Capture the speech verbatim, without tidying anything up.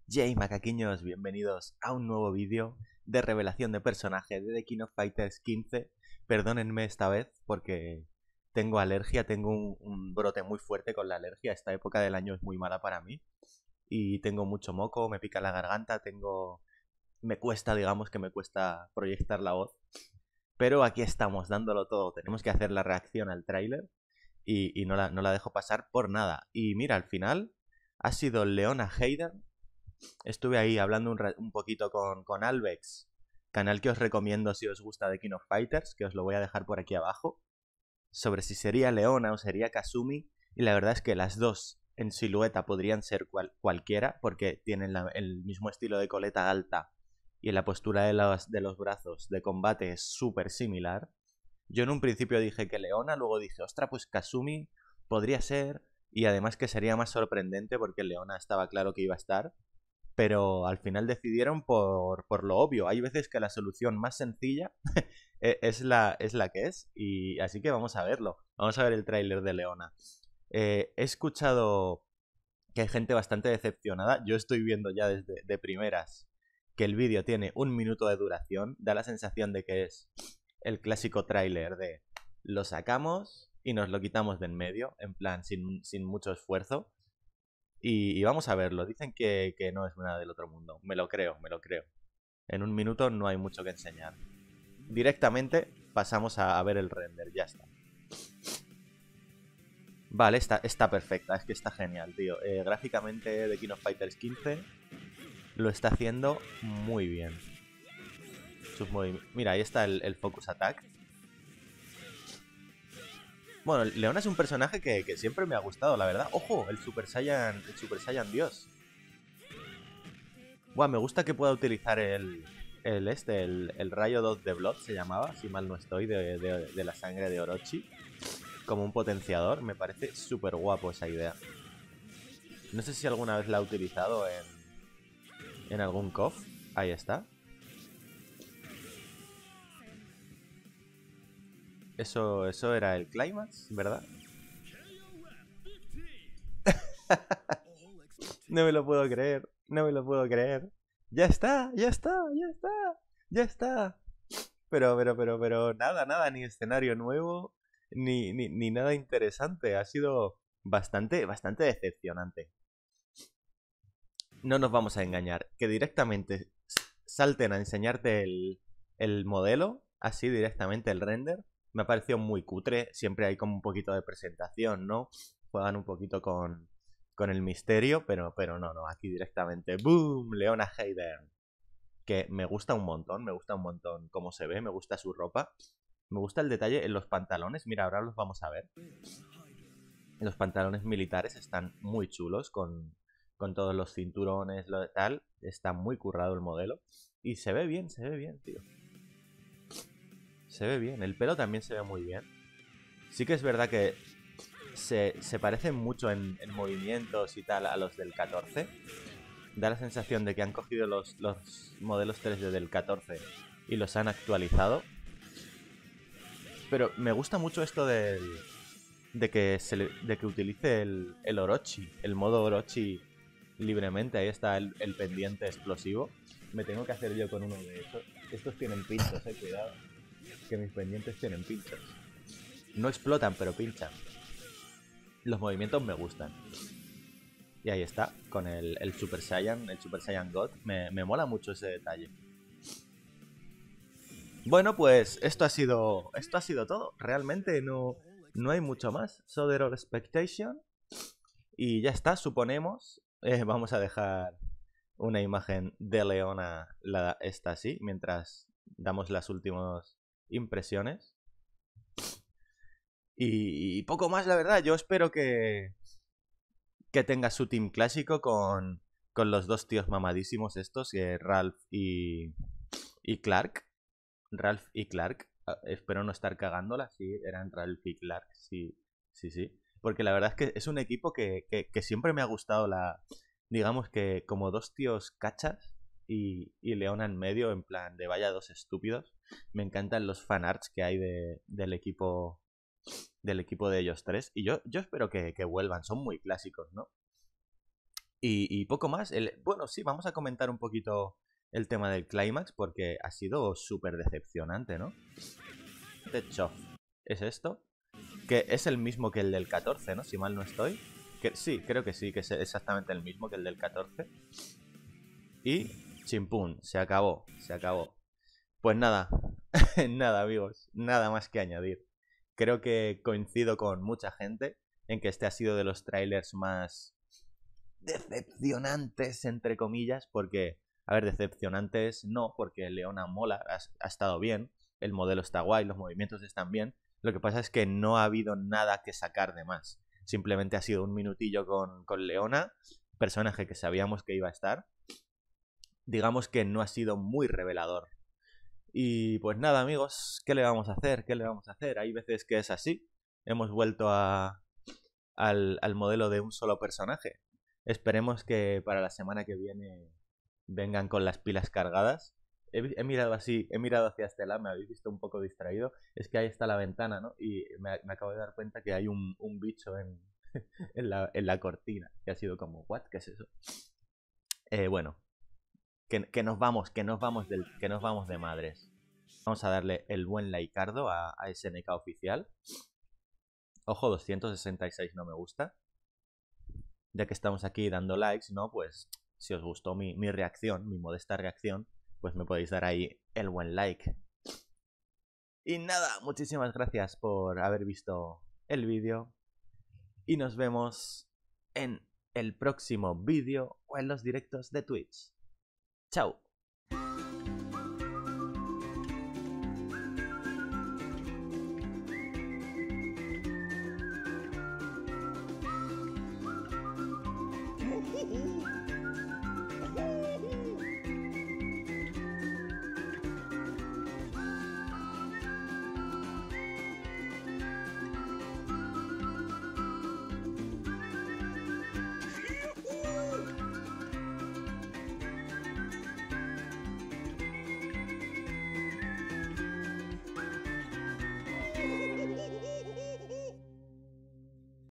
Yay, macaquiños, bienvenidos a un nuevo vídeo de revelación de personaje de The King of Fighters quince. Perdónenme esta vez porque tengo alergia, tengo un, un brote muy fuerte con la alergia. Esta época del año es muy mala para mí y tengo mucho moco, me pica la garganta, tengo... me cuesta, digamos que me cuesta proyectar la voz. Pero aquí estamos, dándolo todo. Tenemos que hacer la reacción al tráiler y, y no, la, no la dejo pasar por nada. Y mira, al final ha sido Leona Hayden. Estuve ahí hablando un, un poquito con, con Alvex, canal que os recomiendo si os gusta de King of Fighters, que os lo voy a dejar por aquí abajo, sobre si sería Leona o sería Kasumi, y la verdad es que las dos en silueta podrían ser cual, cualquiera, porque tienen la, el mismo estilo de coleta alta y la postura de los, de los brazos de combate es súper similar. Yo en un principio dije que Leona, luego dije, ostra, pues Kasumi podría ser, y además que sería más sorprendente porque Leona estaba claro que iba a estar, pero al final decidieron por, por lo obvio. Hay veces que la solución más sencilla es, la, es la que es, y así que vamos a verlo. Vamos a ver el tráiler de Leona. Eh, he escuchado que hay gente bastante decepcionada. Yo estoy viendo ya desde de primeras que el vídeo tiene un minuto de duración. Da la sensación de que es el clásico tráiler de lo sacamos y nos lo quitamos de en medio, en plan sin, sin mucho esfuerzo. Y, y vamos a verlo. Dicen que, que no es nada del otro mundo. Me lo creo, me lo creo. En un minuto no hay mucho que enseñar. Directamente pasamos a, a ver el render, ya está. Vale, está, está perfecta, es que está genial, tío. Eh, gráficamente The King of Fighters quince lo está haciendo muy bien. Sus movimientos. Mira, ahí está el, el Focus Attack. Bueno, Leona es un personaje que, que siempre me ha gustado, la verdad. ¡Ojo! El Super Saiyan, el Super Saiyan Dios. Buah, me gusta que pueda utilizar el, el este, el, el rayo dos de Blood se llamaba, si mal no estoy, de, de, de la sangre de Orochi, como un potenciador. Me parece súper guapo esa idea. No sé si alguna vez la ha utilizado en, en algún C O F. Ahí está. Eso, eso era el Climax, ¿verdad? No me lo puedo creer, no me lo puedo creer. Ya está, ya está, ya está, ya está. Pero, pero, pero, pero, nada, nada, ni escenario nuevo, ni, ni, ni nada interesante. Ha sido bastante, bastante decepcionante. No nos vamos a engañar. Que directamente salten a enseñarte el, el modelo, así directamente el render, me ha parecido muy cutre. Siempre hay como un poquito de presentación, ¿no? Juegan un poquito con, con el misterio, pero, pero no, no, aquí directamente. ¡Boom! Leona Hayden. Que me gusta un montón, me gusta un montón cómo se ve, me gusta su ropa. Me gusta el detalle en los pantalones. Mira, ahora los vamos a ver. Los pantalones militares están muy chulos con, con todos los cinturones, lo de tal. Está muy currado el modelo. Y se ve bien, se ve bien, tío. Se ve bien. El pelo también se ve muy bien. Sí que es verdad que se, se parecen mucho en, en movimientos y tal a los del catorce. Da la sensación de que han cogido los, los modelos tres D del catorce y los han actualizado. Pero me gusta mucho esto del, de, que se le, de que utilice el, el Orochi, el modo Orochi libremente. Ahí está el, el pendiente explosivo. Me tengo que hacer yo con uno de estos. Estos tienen pinchos, eh, cuidado. Que mis pendientes tienen pinchos. No explotan, pero pinchan. Los movimientos me gustan. Y ahí está, con el, el Super Saiyan, el Super Saiyan God. Me, me mola mucho ese detalle. Bueno, pues esto ha sido. Esto ha sido todo. Realmente no, no hay mucho más. So there expectation. Y ya está, suponemos. Eh, vamos a dejar una imagen de Leona, la, esta así, mientras damos las últimas impresiones. Y, y poco más, la verdad. Yo espero que, que tenga su team clásico con, con los dos tíos mamadísimos estos, que Ralph y, y Clark. Ralph y Clark. Ah, espero no estar cagándola, sí, eran Ralph y Clark, sí, sí, sí. Porque la verdad es que es un equipo que, que, que siempre me ha gustado la... Digamos que como dos tíos cachas y, y Leona en medio, en plan de vaya dos estúpidos. Me encantan los fanarts que hay de, del equipo del equipo de ellos tres. Y yo, yo espero que, que vuelvan, son muy clásicos, ¿no? Y, y poco más. El, bueno, sí, vamos a comentar un poquito el tema del clímax porque ha sido súper decepcionante, ¿no? Techov, ¿es esto? Que es el mismo que el del catorce, ¿no? Si mal no estoy. Que, sí, creo que sí, que es exactamente el mismo que el del catorce. Y chimpún, se acabó, se acabó. Pues nada, nada amigos, nada más que añadir. Creo que coincido con mucha gente en que este ha sido de los trailers más decepcionantes, entre comillas, porque, a ver, decepcionantes no, porque Leona mola, ha, ha estado bien, el modelo está guay, los movimientos están bien. Lo que pasa es que no ha habido nada que sacar de más. Simplemente ha sido un minutillo con, con Leona, personaje que sabíamos que iba a estar. Digamos que no ha sido muy revelador. Y pues nada, amigos, ¿qué le vamos a hacer? ¿Qué le vamos a hacer? Hay veces que es así. Hemos vuelto a, al, al modelo de un solo personaje. Esperemos que para la semana que viene vengan con las pilas cargadas. He, he mirado así, he mirado hacia este lado, me habéis visto un poco distraído. Es que ahí está la ventana, ¿no? Y me, me acabo de dar cuenta que hay un, un bicho en, en, la, en la cortina. Que ha sido como, ¿what? ¿Qué es eso? Eh, bueno, que, que nos vamos, que nos vamos del, que nos vamos de madres. Vamos a darle el buen likeardo a, a S N K oficial. Ojo, doscientos sesenta y seis no me gusta. Ya que estamos aquí dando likes, ¿no? Pues si os gustó mi, mi reacción, mi modesta reacción, pues me podéis dar ahí el buen like. Y nada, muchísimas gracias por haber visto el vídeo. Y nos vemos en el próximo vídeo o en los directos de Twitch. ¡Chao!